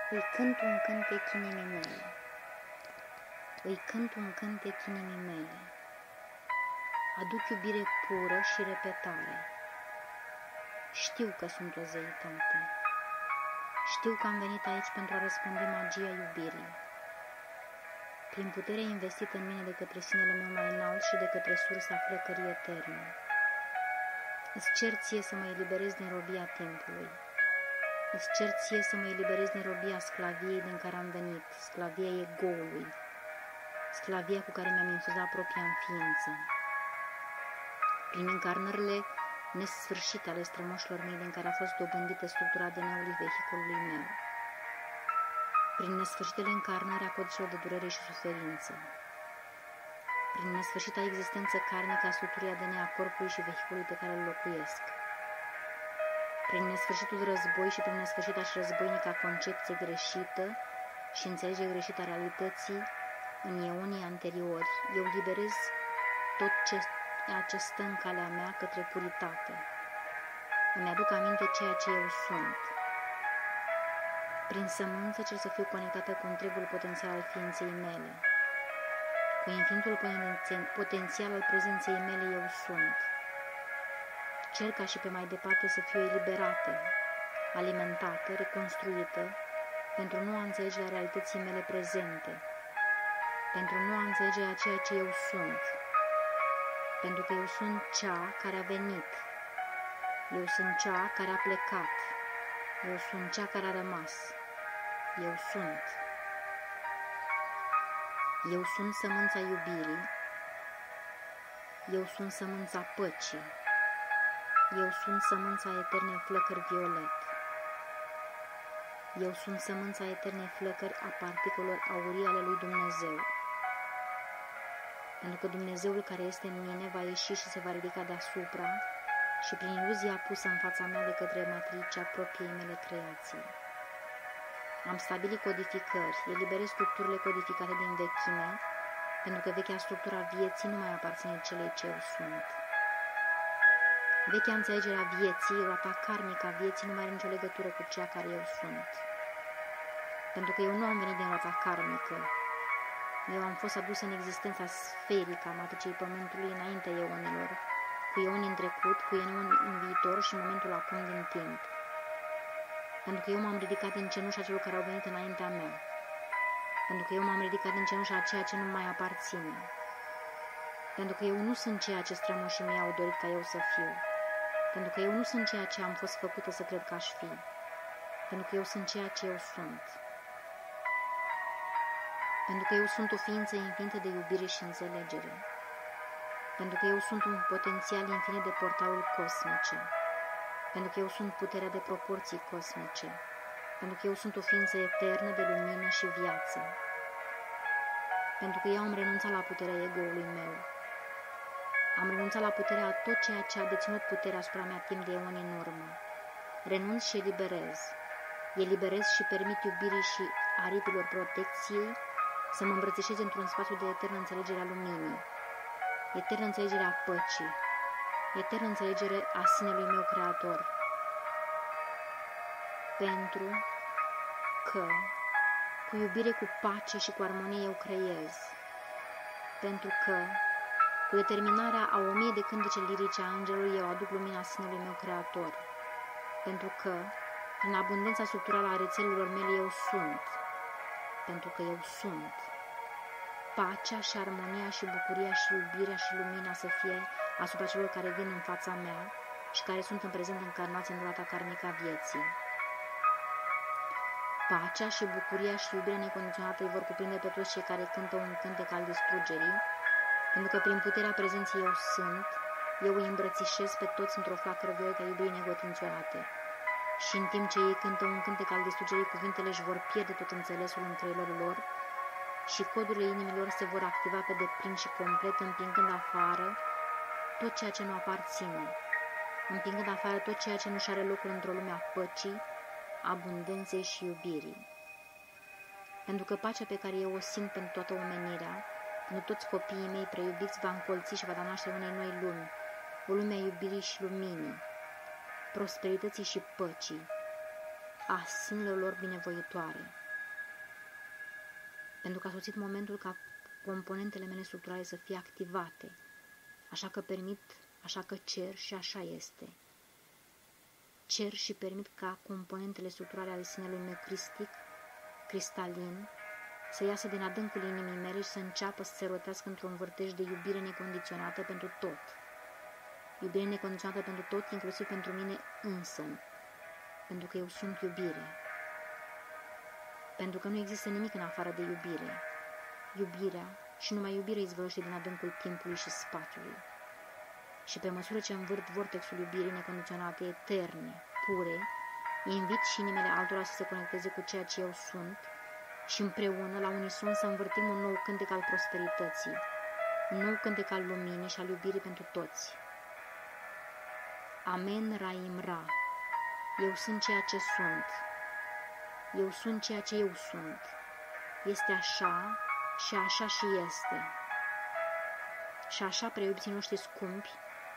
Îi cânt un cântec inimii mele, îi cânt un cântec inimii mele, aduc iubire pură și repetare. Știu că sunt o zeitate, știu că am venit aici pentru a răspândi magia iubirii. Prin puterea investită în mine de către sinele meu mai înalt și de către sursa flăcării eterne, îți cer ție să mă eliberez din robia timpului. Îți cer ție să mă eliberez din robia sclaviei din care am venit, sclavia egoului, sclavia cu care mi-am infuzat propria în ființă. Prin încarnările nesfârșite ale strămoșilor mei din care a fost dobândită structura ADN-ului vehiculului meu. Prin nesfârșitele încarnări a codicilor de durere și suferință. Prin nesfârșita existență karmică a structurii ADN a corpului și vehiculului pe care îl locuiesc. Prin nesfârșitul război și prin nesfârșita și războinica concepție greșită și înțelegere greșită a realității în eonii anteriori, eu liberez tot ce stă în calea mea către puritate. Îmi aduc aminte ceea ce eu sunt. Prin sămânță cer să fiu conectată cu întregul potențial al ființei mele, cu infinitul potențial al prezenței mele eu sunt. Cer ca și pe mai departe să fiu eliberată, alimentată, reconstruită, pentru noua înțelegere a realității mele prezente, pentru noua înțelegere a ceea ce eu sunt, pentru că eu sunt cea care a venit, eu sunt cea care a plecat, eu sunt cea care a rămas, eu sunt. Eu sunt sămânța iubirii, eu sunt sămânța păcii, eu sunt sămânța eternei flăcări violet. Eu sunt sămânța eternei flăcări a particulelor aurii ale lui Dumnezeu. Pentru că Dumnezeul care este în mine va ieși și se va ridica deasupra și prin iluzia pusă în fața mea de către matricea propriei mele creații. Am stabilit codificări, eliberez structurile codificate din vechime, pentru că vechea structură a vieții nu mai aparține celei ce eu sunt. Vechea înțelegere a vieții, roata karmică a vieții, nu mai are nicio legătură cu cea care eu sunt. Pentru că eu nu am venit din roata karmică. Eu am fost adus în existența sferică a matricei Pământului înaintea eonilor, cu eoni în trecut, cu eoni în viitor și în momentul acum din timp. Pentru că eu m-am ridicat din cenușa celor care au venit înaintea mea. Pentru că eu m-am ridicat din cenușa a ceea ce nu mai aparține. Pentru că eu nu sunt ceea ce strămoșii mei au dorit ca eu să fiu. Pentru că eu nu sunt ceea ce am fost făcută să cred că aș fi. Pentru că eu sunt ceea ce eu sunt. Pentru că eu sunt o ființă infinită de iubire și înțelegere. Pentru că eu sunt un potențial infinit de portaluri cosmice. Pentru că eu sunt puterea de proporții cosmice. Pentru că eu sunt o ființă eternă de lumină și viață. Pentru că eu am renunțat la puterea ego-ului meu. Am renunțat la puterea a tot ceea ce a deținut puterea asupra mea timp de eoni în urmă. Renunț și eliberez. Eliberez și permit iubirii și aripilor protecției să mă îmbrățișeze într-un spațiu de eternă înțelegere a luminii, eternă înțelegere a păcii, eternă înțelegere a sinelui meu creator. Pentru că cu iubire, cu pace și cu armonie eu creez. Pentru că cu determinarea a 1000 de cântece lirice a îngerului eu aduc lumina sinelui meu creator. Pentru că prin abundența structurală a rețelelor mele eu sunt. Pentru că eu sunt. Pacea și armonia și bucuria și iubirea și lumina să fie asupra celor care vin în fața mea și care sunt în prezent încarnați în durata karmică a vieții. Pacea și bucuria și iubirea necondiționată îi vor cuprinde pe toți cei care cântă un cântec al distrugerii, pentru că prin puterea prezenței eu sunt, eu îi îmbrățișez pe toți într-o flacără violetă a iubirii necondiționate. Și în timp ce ei cântă un cântec al distrugerii, cuvintele își vor pierde tot înțelesul în creierul lor și codurile inimilor se vor activa pe deplin și complet, împingând afară tot ceea ce nu aparține, împingând afară tot ceea ce nu-și are locul într-o lume a păcii, abundenței și iubirii. Pentru că pacea pe care eu o simt pentru toată omenirea, pentru toți copiii mei preiubiți, va încolți și va da naștere unei noi lumi, o lume a iubirii și luminii, prosperității și păcii, a sinelor lor binevoitoare. pentru că a sosit momentul ca componentele mele structurale să fie activate, așa că permit, așa că cer și așa este. Cer și permit ca componentele structurale ale sinelui meu cristalin, să iasă din adâncul inimii mele și să înceapă să se rotească într-un vârtej de iubire necondiționată pentru tot. Iubire necondiționată pentru tot, inclusiv pentru mine însămi, pentru că eu sunt iubire. Pentru că nu există nimic în afară de iubire. Iubirea și numai iubirea izvăluiește din adâncul timpului și spațiului. Și pe măsură ce învârt vortexul iubirii necondiționate, eterne, pure, invit și inimile altora să se conecteze cu ceea ce eu sunt și împreună, la unison, să învârtim un nou cântec al prosperității, un nou cântec al luminii și al iubirii pentru toți. Amen Raim Ra. Eu sunt ceea ce sunt. Eu sunt ceea ce eu sunt. Este așa și așa și este. Și așa, preiubiții noștri scumpi,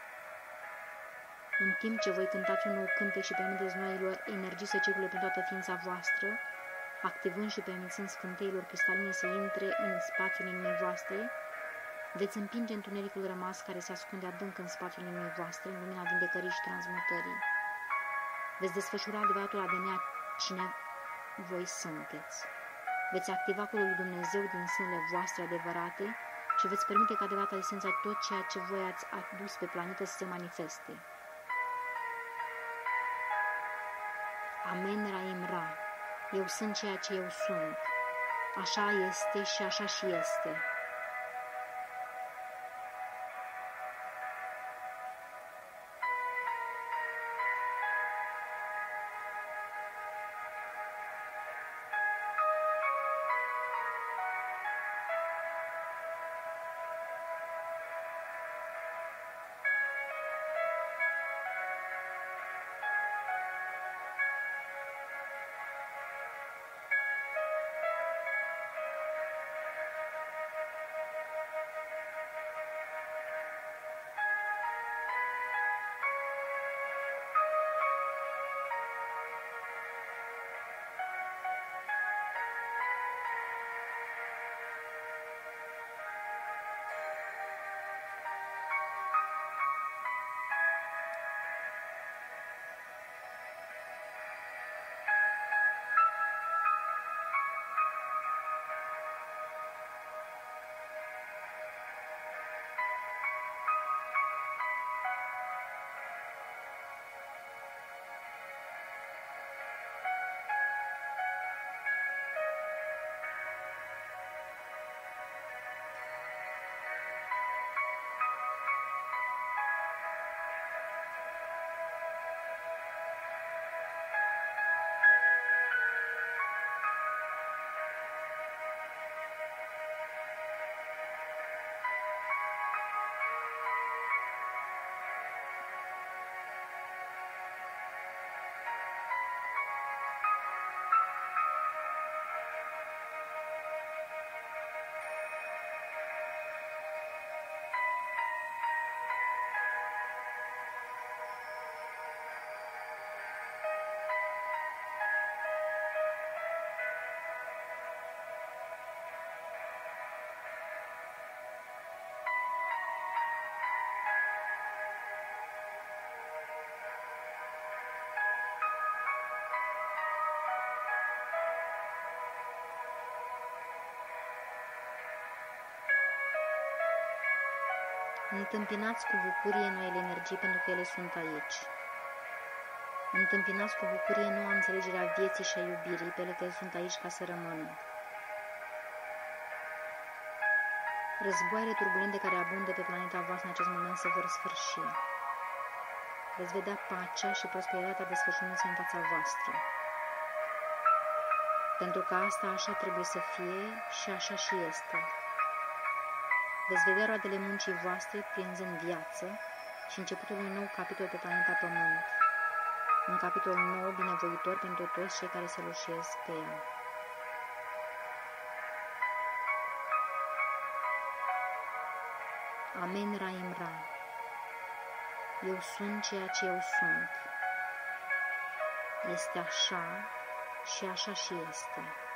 în timp ce voi cântați un nou cântec și permiteți noilor energii să circule prin toată ființa voastră, activând și permițând scânteilor cristaline să intre în spațiul inimii voastre, veți împinge întunericul rămas care se ascunde adânc în spațiul inimii voastre, în lumina vindecării și transmutării. Veți desfășura adevăratul ADN cine voi sunteți. Veți activa acolo lui Dumnezeu din sânele voastre adevărate și veți permite ca adevărata esența tot ceea ce voi ați adus pe planetă să se manifeste. Amen Raim Ra. Eu sunt ceea ce eu sunt. Așa este și așa și este. Întâmpinați cu bucurie noile energii pentru că ele sunt aici. Întâmpinați cu bucurie noua înțelegerea vieții și a iubirii pentru că ele sunt aici ca să rămână. Războaiele turbulente care abundă pe planeta voastră în acest moment se vor sfârși. Veți vedea pacea și prosperitatea desfășurându-se în fața voastră. Pentru că asta așa trebuie să fie și așa și este. Veți vedea roadele muncii voastre prinzând viață și începutul unui nou capitol pe planeta Pământ. Un capitol nou, binevoitor pentru toți cei care se lușiesc pe ea. Amen Raim Ra. Eu sunt ceea ce eu sunt. Este așa și așa și este.